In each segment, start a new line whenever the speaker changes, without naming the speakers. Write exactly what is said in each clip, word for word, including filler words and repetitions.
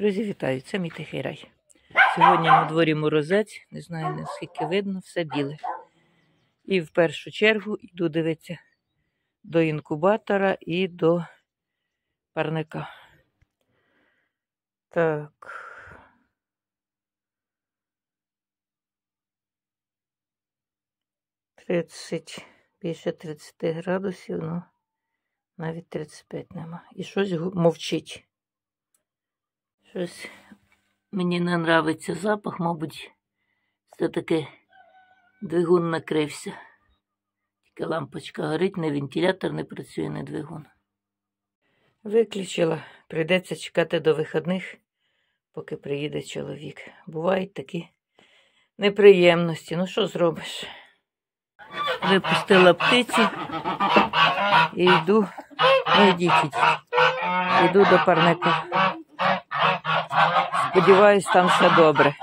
Друзі, вітаю! Це мій тихий рай. Сьогодні на дворі морозець, не знаю наскільки видно, все біле. І в першу чергу йду дивитися до інкубатора і до парника. Так. тридцять, більше тридцяти градусів, ну навіть тридцять п'ять нема. І щось мовчить. Щось мені не подобається запах, мабуть, все-таки двигун накрився. Тільки лампочка горить, не вентилятор не працює, не двигун. Виключила. Прийдеться чекати до вихідних, поки приїде чоловік. Бувають такі неприємності. Ну що зробиш? Випустила птиці і йду, ну йдіть, йду до парника. Сподіваюсь, там все добре.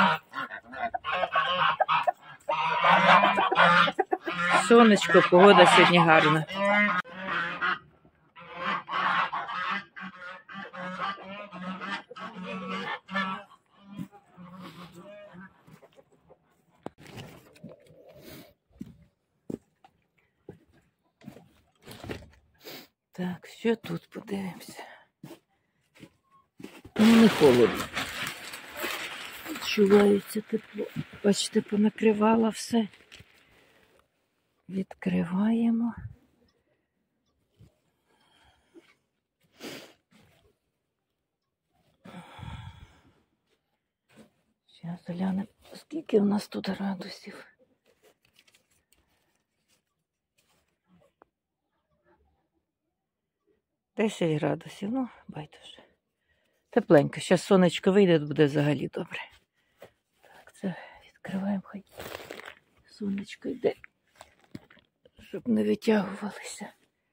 Сонечко, погода сьогодні гарна. Так, що тут подивимося? Ну, не холодно. Відчувається тепло. Бачите, понакривала все. Відкриваємо. Зараз глянемо, скільки у нас тут градусів. десять градусів, ну, байдуже. Тепленько. Зараз сонечко вийде, буде взагалі добре. Так, це відкриваємо, хай сонечко йде, щоб не витягувалися.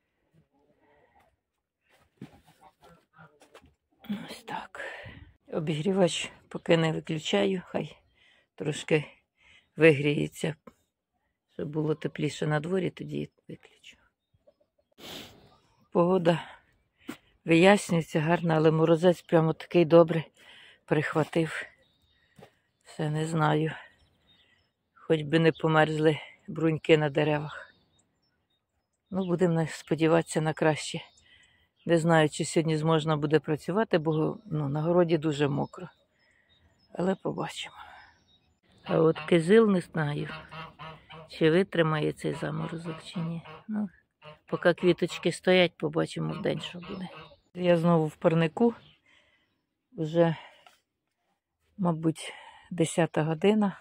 Ось так. Обігрівач поки не виключаю, хай трошки вигріється, щоб було тепліше на дворі, тоді виключу. Погода вияснюється гарно, але морозець прямо такий добрий прихватив. Все, не знаю. Хоч би не померзли бруньки на деревах. Ну, будемо сподіватися на краще. Не знаю, чи сьогодні зможна буде працювати, бо ну, на городі дуже мокро. Але побачимо. А от кизил не знаю, чи витримає цей заморозок, чи ні. Ну, поки квіточки стоять, побачимо вдень, що буде. Я знову в парнику. Вже, мабуть, десята година.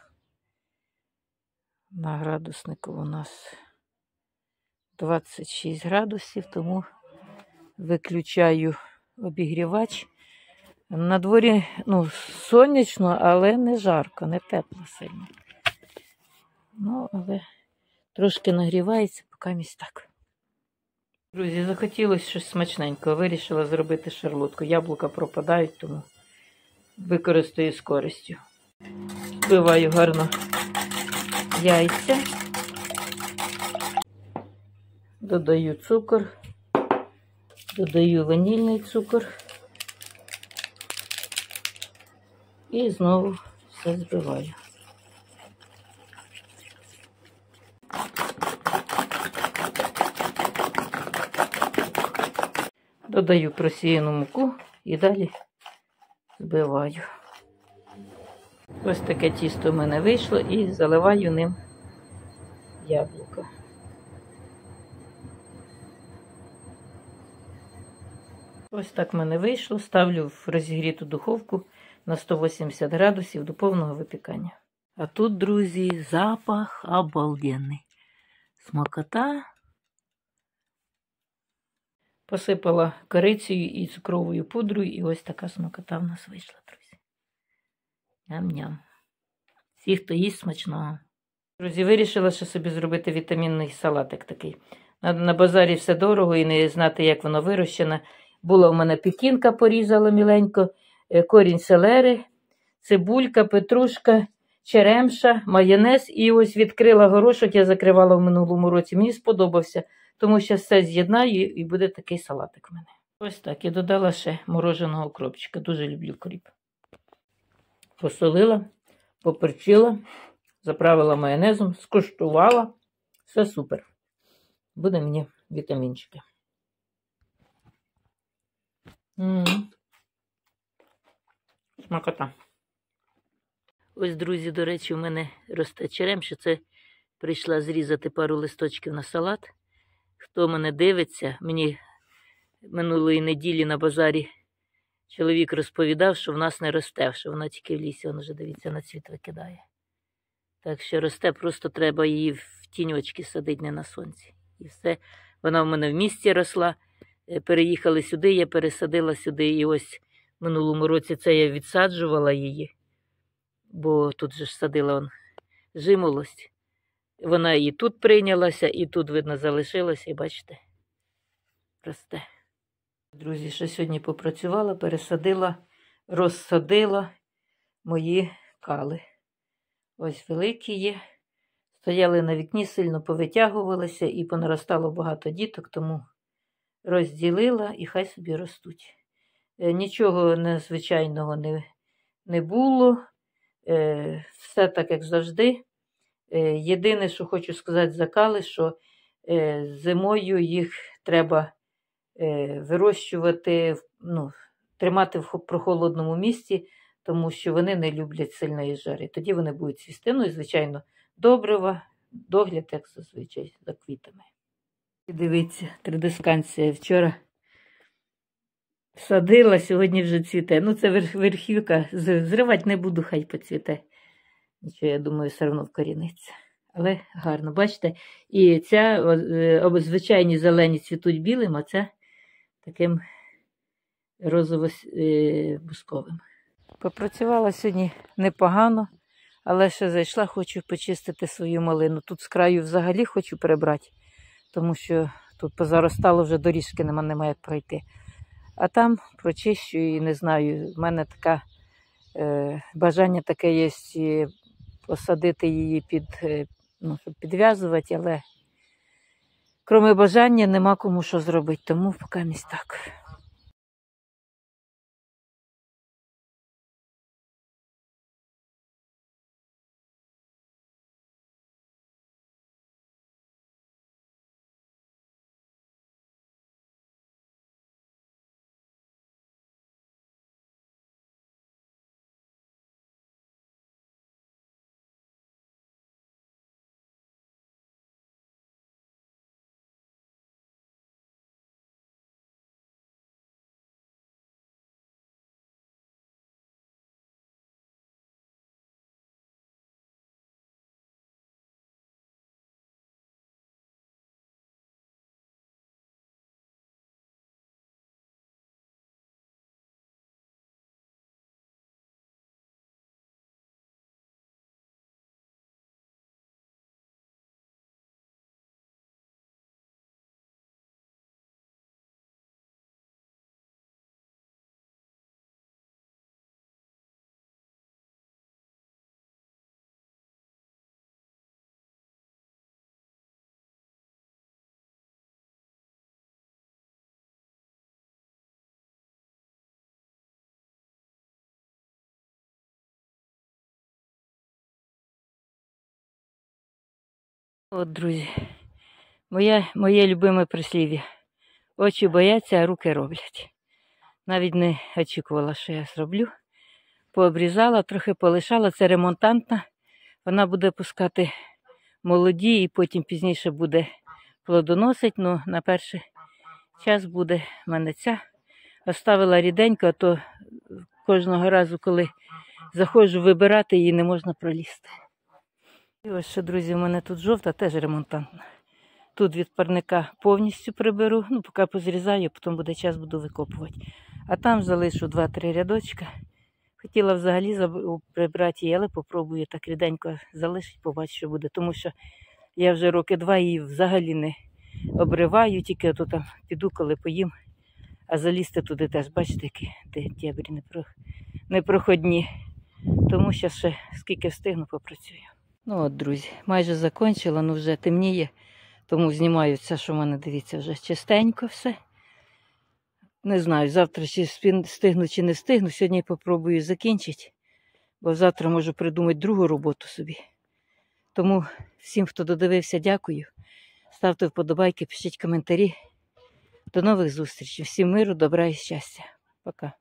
На градуснику у нас двадцять шість градусів, тому виключаю обігрівач. На дворі, ну, сонячно, але не жарко, не тепло сильно. Ну, але трошки нагрівається, поки місць так. Друзі, захотілося щось смачненького. Вирішила зробити шарлотку. Яблука пропадають, тому використаю з користю. Збиваю гарно яйця. Додаю цукор. Додаю ванільний цукор. І знову все збиваю. Додаю просіяну муку і далі збиваю. Ось таке тісто в мене вийшло і заливаю ним яблуко. Ось так в мене вийшло. Ставлю в розігріту духовку на сто вісімдесят градусів до повного випікання. А тут, друзі, запах обалденний. Смакота. Посипала корицею і цукровою пудрою, і ось така смакота в нас вийшла, друзі. Ням-ням. Всі, хто їсть, смачного. Друзі, вирішила ще собі зробити вітамінний салатик такий. На, на базарі все дорого і не знати, як воно вирощене. Була в мене пекінка, порізала міленько, корінь селери, цибулька, петрушка, черемша, майонез. І ось відкрила горошок, я закривала в минулому році. Мені сподобався. Тому що все з'єднаю і буде такий салатик в мене. Ось так. Я додала ще мороженого укропчика. Дуже люблю кріп. Посолила, поперчила, заправила майонезом, скуштувала. Все супер. Буде мені вітамінчики. М-м-м. Смакота. Ось, друзі, до речі, у мене росте черемша. Це прийшла зрізати пару листочків на салат. Хто мене дивиться, мені минулої неділі на базарі чоловік розповідав, що в нас не росте, що вона тільки в лісі, вона вже, дивіться, на цвіт викидає. Так що росте, просто треба її в тіньочки садити, не на сонці. І все. Вона в мене в місті росла. Переїхали сюди, я пересадила сюди. І ось в минулому році це я відсаджувала її. Бо тут же ж садила он, жимолость. Вона і тут прийнялася, і тут, видно, залишилася. І бачите, росте. Друзі, ще сьогодні попрацювала, пересадила, розсадила мої кали. Ось великі є. Стояли на вікні, сильно повитягувалися і понаростало багато діток, тому розділила і хай собі ростуть. Нічого незвичайного не, не було. Все так, як завжди. Єдине, що хочу сказати за кали, що зимою їх треба вирощувати, ну, тримати в прохолодному місці, тому що вони не люблять сильної жари. Тоді вони будуть цвісти. Ну і, звичайно, добрива, догляд, як зазвичай, за квітами. І дивіться, тридисканція вчора садила, сьогодні вже цвіте. Ну, це верхівка, зривати не буду, хай поцвіте. Нічого, я думаю, все одно вкоріниться. Але гарно, бачите? І ця, звичайні зелені цвітуть білим, а ця таким розово-бусковим. Попрацювала сьогодні непогано, але ще зайшла, хочу почистити свою малину. Тут з краю взагалі хочу прибрати, тому що тут позаростало, вже доріжки нема, нема як пройти. А там прочищу і не знаю, в мене таке е, бажання таке є посадити її під, е, ну, щоб підв'язувати, але крім бажання нема кому що зробити, тому поки місць так. От, друзі, моє, моє любиме прислів'я. Очі бояться, а руки роблять. Навіть не очікувала, що я зроблю. Пообрізала, трохи полишала. Це ремонтантна. Вона буде пускати молоді і потім пізніше буде плодоносить. Ну, на перший час буде в мене ця. Оставила ріденько, а то кожного разу, коли заходжу вибирати, її не можна пролізти. І ось ще, друзі, у мене тут жовта, теж ремонтантна. Тут від парника повністю приберу, ну, поки позрізаю, потім буде час, буду викопувати. А там залишу два-три рядочка. Хотіла взагалі прибрати її, але попробую так ріденько залишити, побачу, що буде. Тому що я вже роки два її взагалі не обриваю, тільки то там піду, коли поїм. А залізти туди теж, бачите, які дебрі непроходні. Тому що ще скільки встигну, попрацюю. Ну от, друзі, майже закінчила, ну вже темніє, тому знімаю це, що в мене, дивіться, вже чистенько все. Не знаю, завтра чи спін- встигну, чи не встигну. Сьогодні я попробую закінчити, бо завтра можу придумати другу роботу собі. Тому всім, хто додивився, дякую. Ставте вподобайки, пишіть коментарі. До нових зустрічей. Всім миру, добра і щастя. Пока.